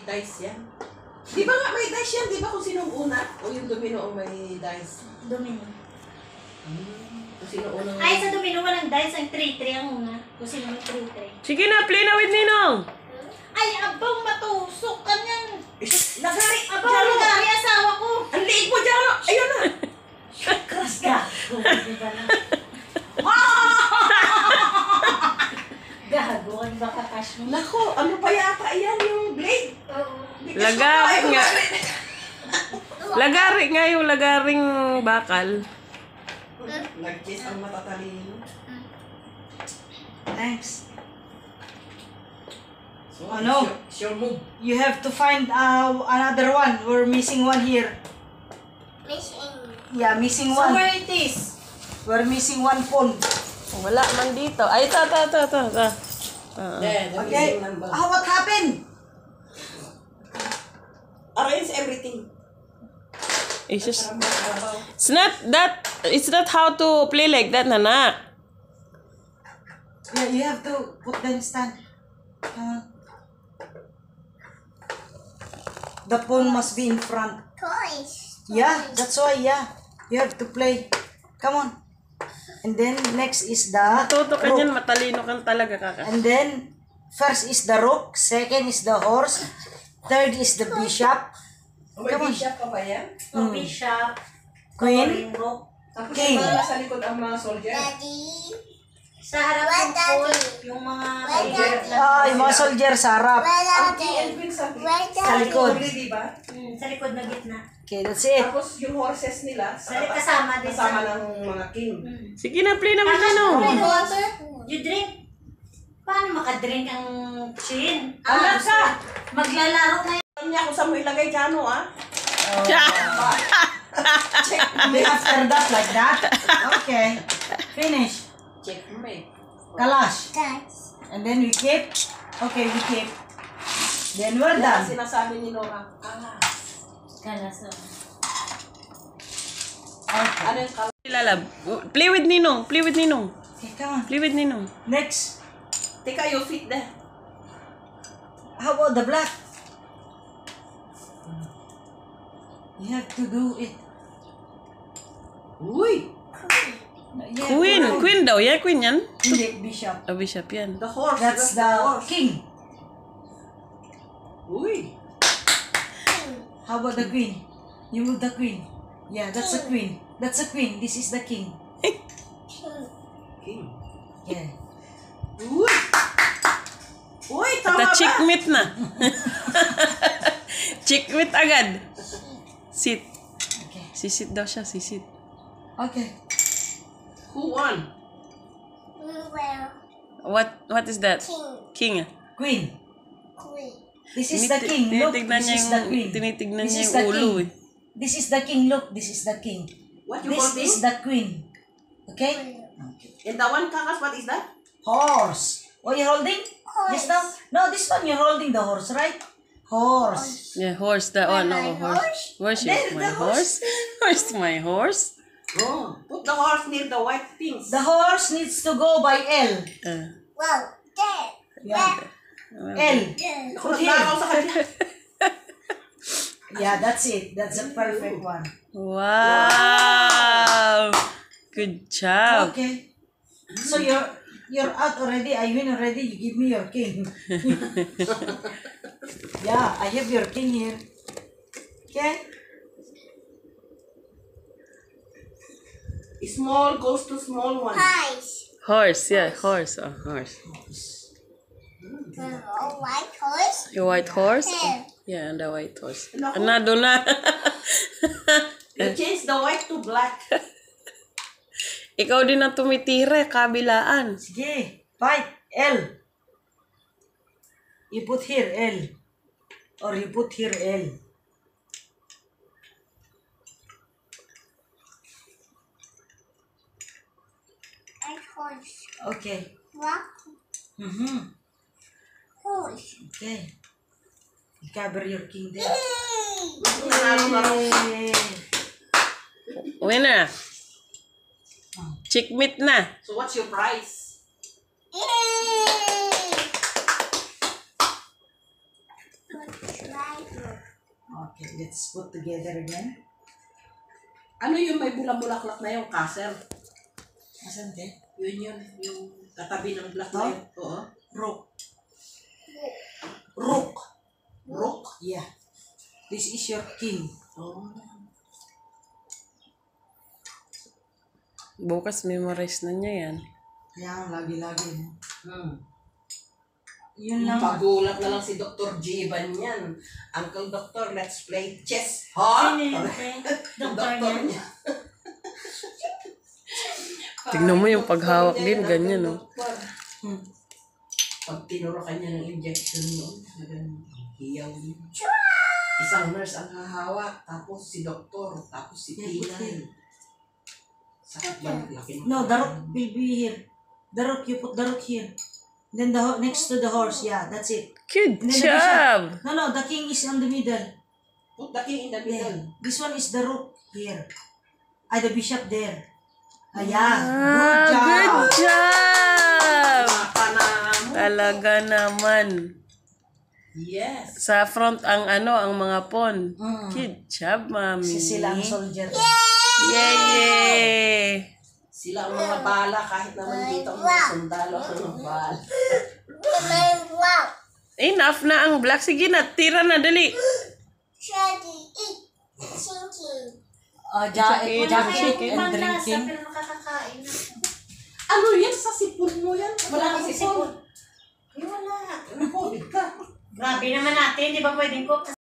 dice yan. Di ba nga may dice yan? Di ba kung sinong una? O yung domino ang may dice? Domino. Kung sino unang... Ay, sa domino walang dice. Ang 3-3 ang una. Kung sino may 3-3. Sige na, play na with Ninong. Ay, abang matusok ka niyan. Lagari! Abang Jaro! lagari asawa ko. Ang liit mo, Jaro! Ayun na! Kras ka. Diba na? Gago ka ba kakash mo? Nako, ano pa yata yan yung blade? Oo. Lagari nga. Lagari nga yung lagaring bakal. Nag-kiss ang matatalino. Thanks. So, Ano? Sure move. You have to find another one. We're missing one here. Yeah, missing So one. where it is? We're missing one pawn. Wala man dito. Ay, ito. There, the Okay. missing number. What happened? Arrange everything. It's just... It's not how to play like that, Nana. Yeah, you have to put them stand. The pawn must be in front. Yeah, that's why, yeah. You have to play. Come on. And then next is the Tuto ka rook. dyan, matalino kang talaga, kaka. And then first is the rook, second is the horse, third is the bishop, May bishop pa ba yan? So, bishop. queen, Rook. Tapos King. yung mga sa likod ang mga soldier. Sa harap ng pool, yung mga yung mga soldier sa harap. Ang king and queen sa Sa likod. di ba? sa likod na gitna. Okay, that's it. Tapos yung horses nila Kasama din kasama sa... ng mga king. Sige na, play na with Ninong. water? You drink? Paano makadrink ang chin? Alam ka! Maglalaro na yan. Alam niya kung saan mo ilagay dyan, ah? Check After that, like that. Okay. Finish. Checkmate. Kalash. And then we keep. Okay, we keep. Then we're Yan ang done. sinasabi ni Nora. Kalas. Okay. Ano yung kalas? Lalab. Play with Ninong. Play with Ninong. Okay, come on. Play with Ninong. Next. Teka, you fit there. How about the black? You have to do it. Uy! Yeah, Queen. right. Queen daw. Yeah, queen yan. Hindi, bishop. Oh, bishop yan. The horse. That's the horse. king. Uy! How about the queen? You move the queen. Yeah, that's a queen. That's a queen. This is the king. King. Yeah. Uy! Uy, tama At ba? chickmate na. Chickmate agad. Sit. Okay. Sisit daw siya, sisit. Okay. Who won? What is that? King. Queen. This is the king. Look, Tinitignan this niya is the yung, queen. tinitignan This niya is yung the ulo king. eh. This is the king. Look, this is the king. What you This holding? is the queen. Okay? And the one kakas, what is that? Horse. What you holding? This now? No, this one you're holding the horse, right? Horse. Yeah, horse. That one. Oh, horse. Where's There, my the horse? Where's my horse? Oh. Put the horse near the white things. The horse needs to go by L. Yeah. L. Put nakaw sa kanya. Yeah, that's it. That's a perfect one. Wow. Good job. Okay. So you're out already. I win already. You give me your king. Yeah, I have your king here. Okay. Small goes to small one. Horse. Yeah, horse. Oh, horse. Your white horse? Yeah, and the white horse. Naku. Anado na. You change the white to black. Ikaw din ang tumitira, kabilaan. Sige. Fight. L. You put here L. Or you put here L. Okay. Mm-hmm. Okay. You cover your king there. Yay. Winner. Chickmate na. So what's your price? Okay, let's put together again. Ano yung may bulang-bulaklak na yung castle? Asan te? Yun, yung katabi ng black na Oh? yun. Oo. Rook. Rook. Rook? Yeah. This is your king. Oh. Bukas memorize na niya yan. Kaya lagi-lagi. No? Hmm. Yun lang. Pagulat na lang si Dr. Jivan yan. Uncle Doctor, let's play chess. Ha? Sino yun, te? Doktor niya? Tignan mo yung Doktor paghawak niya, din, Uncle ganyan, no? Doctor. Hmm. Pag tinuro ka niya ng injection noon, talagang hiyaw yun. Isang nurse ang hahawak, tapos si doktor, tapos si Tina. Sakit ba? Laki ng- No, the rook will be here. The rook, you put the rook here. Then the next to the horse, yeah, that's it. Good And then the job! bishop. No, the king is on the middle. Put the king in the Yeah. middle. This one is the rook here. The bishop there. Yeah. Ah, Good job. good job! Maka na mo. Talaga naman. Yes. Sa front ang ang mga pawn. Mm. Good job, mami. Sila ang soldier. Yay! Sila ang mga bala, kahit naman dito ang mga sundalo ang mga bala. Enough na ang black. Sige na, tira na, dali. Jacket chicken. and drinking. Pero nakakakain na. Ano yan? Sa sipon mo yan? Wala kang sipon. Ay, wala. Ano, COVID ka? Grabe naman natin, di ba pwedeng cook?